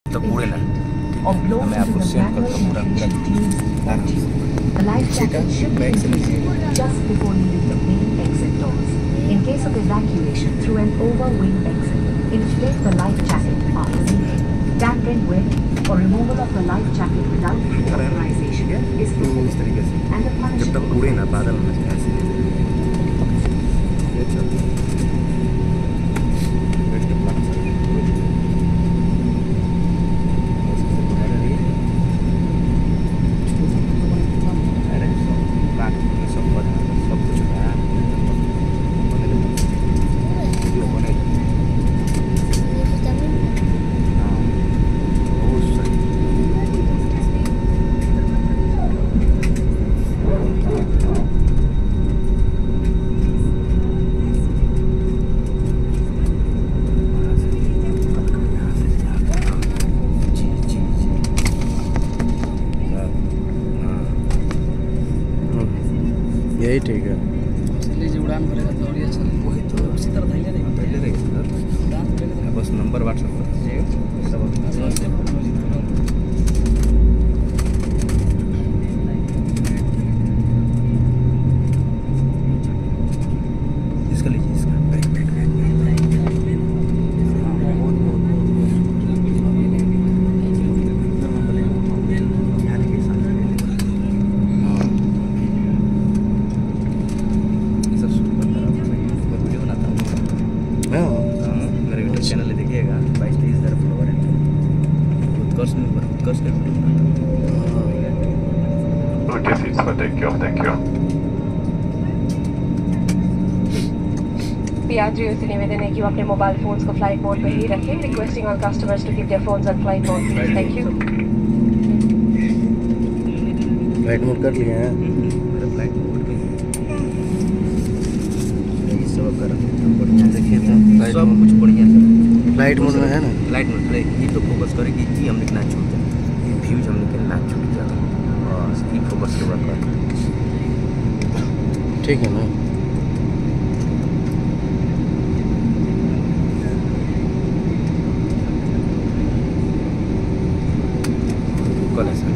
तो पूरे ना मैं आपको सेंड करता हूँ पूरा The life jacket should be used just before leaving the main exit doors. In case of evacuation through an over-wing exit, inflate the life jacket after leaving. Tampering with or removal of the life jacket without pre-authorization is इस तरीके से and the जब punishment. तक पूरे ना बादल में ऐसे ये चलता है। यही ठीक है। इसलिए जो उड़ान भरेगा तो और ये अच्छा लगेगा। वही तो उसी तरह धैर्य रहेगा। पहले रहेगा उड़ान भरेगा बस नंबर व्हाट्सएप कर दीजिएगा सब इसका लीजिए इसका मेरे यूट्यूब चैनल देखिएगा 22-23 फॉलोवर है उत्कर्ष का वीडियो बनाता हूँ। Okay, seats for thank you. यात्रियों से निवेदन है कि वो अपने मोबाइल फोन्स को फ्लाइट मोड पे ही रखें। Requesting all customers to keep their phones on flight mode please. Thank you. Flight mode कर लिए हैं। मेरा फ्लाइट मोड पे ये सब कर बढ़िया देखिए तो सब कुछ बढ़िया है। फ्लाइट मोड में है ना। फ्लाइट मोड पहले ये तो फोकस करे कि जी हम लिखना छूट जाए ये व्यूज हम लिखना ना छूट जाए बस ये फोकस के बाद कर ठीक है ना। कल ऐसा